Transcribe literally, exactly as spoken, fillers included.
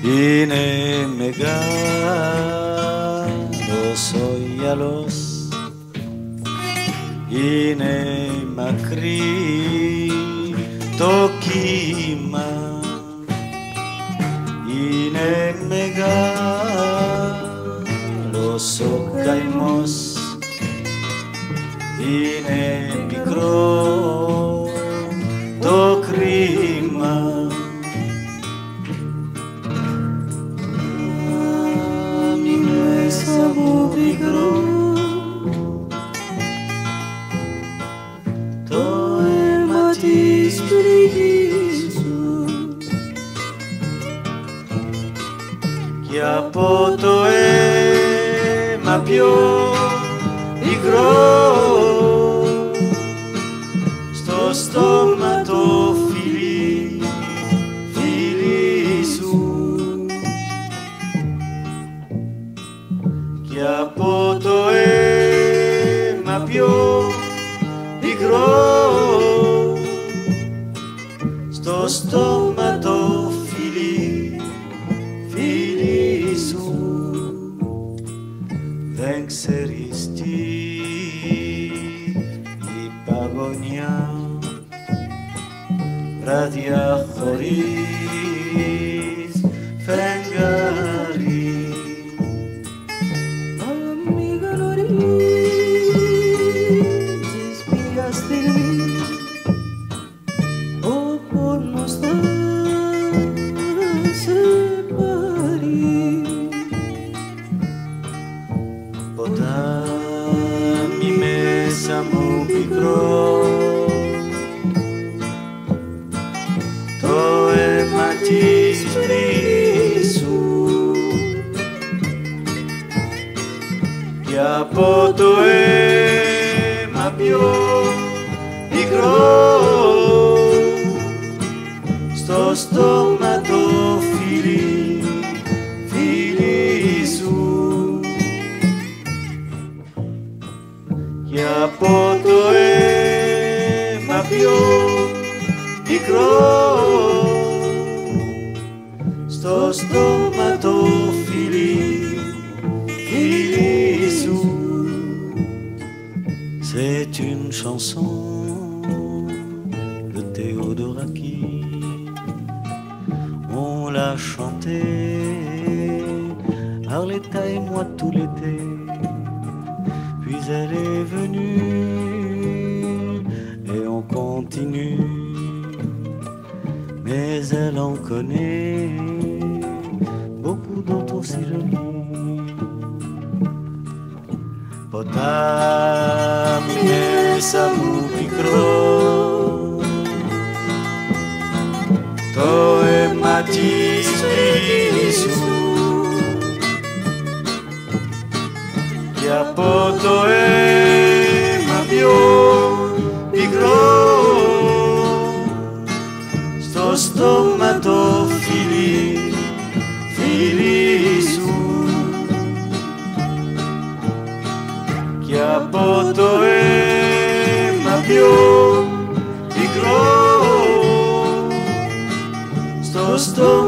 Είναι μεγάλος ο γυαλός, είναι μακρύ το κύμα, είναι μεγάλος ο καημός, είναι μικρό το κρίμα. Μέσα μου πικρό το αίμα της πληγής σου, και από το αίμα πιο υγρό στο στόμα το φιλί, φιλί σου, και από το αίμα πιο υγρό στο στόμα το φιλί, φιλί σου. Δεν ξέρεις τι η παγωνιά, βράδια χωρίς φεγγάρι. Μη γνωρίζεις ποια στιγμή ο πόνος θα σε πάρει. Ποτάμι μέσα μου πικρό, το αίμα της πληγής σου, και από το αίμα πιο υγρό στο στόμα το φιλί, φιλί σου, και από το αίμα πιο υγρό στο στόμα το φιλί, φιλί σου. C'est une chanson de Théodoraki, on l'a chantée Arletta et moi tout l'été. Puis elle est venue et on continue, mais elle en connaît beaucoup d'autres aussi jolies. Ποτάμι μέσα μου πικρό, το αίμα της πληγής σου, και από το αίμα πιο υγρό στο στόμα το φιλί, φιλί σου, και από το αίμα πιο υγρό στο στόμα